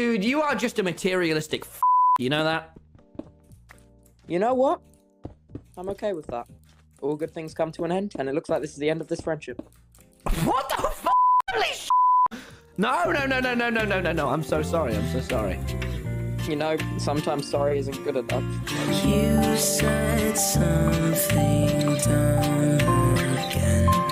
Dude, you are just a materialistic you know that? You know what? I'm okay with that. All good things come to an end, and it looks like this is the end of this friendship. What the Holy No, no, no, no, no, no, no, no, no. I'm so sorry. I'm so sorry. You know, sometimes sorry isn't good enough. You said something dumb again.